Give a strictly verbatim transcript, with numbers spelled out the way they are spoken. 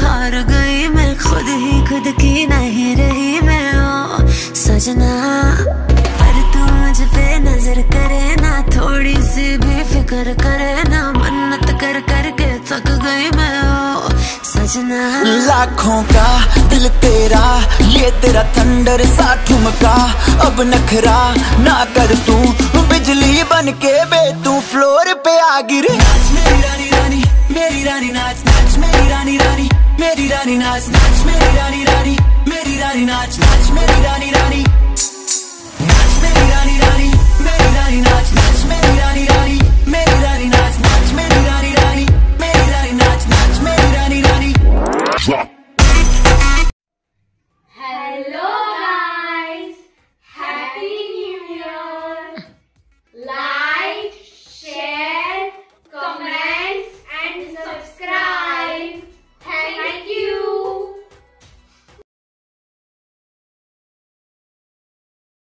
हार गई मैं, खुद ही खुद की नहीं रही मैं ओ सजना। पर तू मुझ पे नजर करे ना, थोड़ी सी भी फिक्र करे ना, मन्नत कर कर के थक गई मैं ओ सजना। लाखों का दिल तेरा, ये तेरा थंडर सा ठुमका, अब नखरा ना कर तू, बिजली बन के बे तू फ्लोर पे आ गिरे। नाच मेरी रानी रानी मेरी रानी नाच, नाच मेरी रानी रानी मेरी रानी नाच, नाच मेरी रानी रानी मेरी रानी नाच, नाच मेरी रानी रानी नाच मेरी रानी रानी मेरी रानी नाच, नाच मेरी रानी रानी मेरी रानी नाच, नाच मेरी रानी रानी मेरी रानी नाच, नाच मेरी रानी रानी।